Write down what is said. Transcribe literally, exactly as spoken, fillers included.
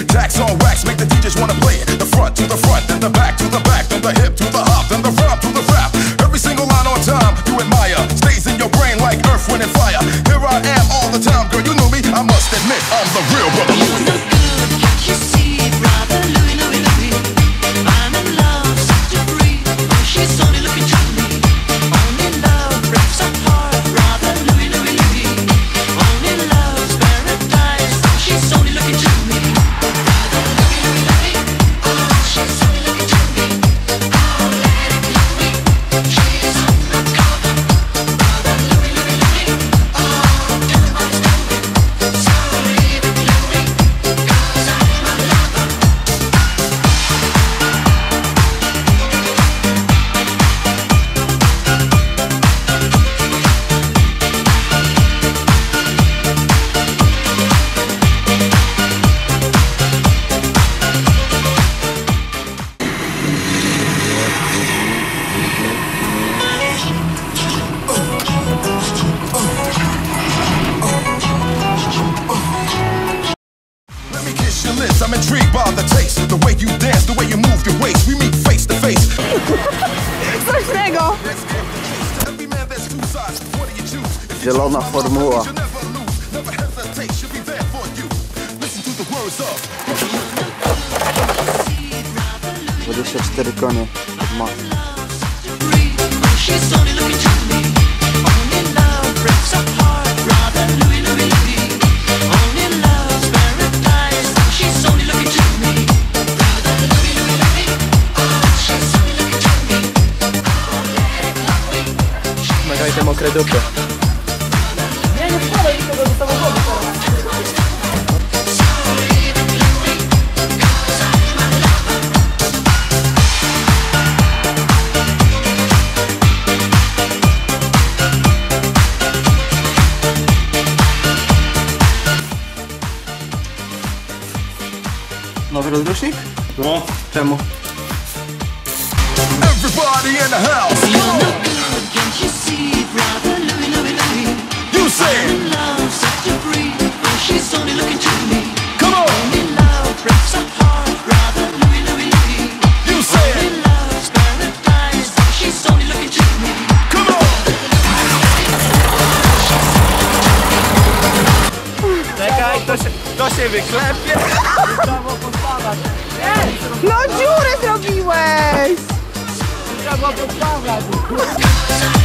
Tax on wax, make the D Js wanna play it. The front to the front, then the back to the back, then the hip to the hop, then the rhyme to the rap. Every single line on time, you admire. Stays in your brain like earth, wind, and fire. Here I am all the time, girl, you knew me. I must admit, I'm the real brother Louie. You look good, can't you see, brother Louie, Louie, Louie? I'm in love, set to free. Oh, she's only looking to me. Only love breaks our heart, brother Louie, Louie, Louie. Only love's paradise. She's only looking to me. Brother Louie, Louie, Louie. Oh, she's only looking to me. Oh, lady Louie, she's undercover. Brother Louie, Louie, Louie. Oh, everybody's going. So leave it, Louie, 'cause I'm a lover. Let me kiss your lips, I'm intrigued by the taste. The way you dance, the way you move your waist. We meet face to face. Strasznego! Every man there's two sides. What do you choose? If you Zielona choose formuła. you'll never lose. Never hesitate, she'll be there for you. Listen to the words of dwadzieścia cztery konie od ma. She's only looking to me. Only love breaks our heart, brother Louie, Louie, Louie. Only love's paradise. She's only looking to me. Brother Louie, Louie, Louie. Oh, she's only looking to me. Oh, lady Louie. Nagraj te mokre dupy. Ja nie wkładam nikogo do samochodu teraz. So leave it, Louie, 'cause I'm a lover. Nowy rozrusznik? No. Czemu? everybody in the house. You look good, can't you see, brother Louie, Louie, Louie? You say it. Only love set to free. Oh, she's only looking to me. Come on. Only love breaks our heart, brother Louie, Louie, Louie. You say Only it. love's paradise. Oh, she's only looking to me. Come on. Czekaj, to się, to się wyklepie. No dziurę zrobiłeś! Trzeba podstawać.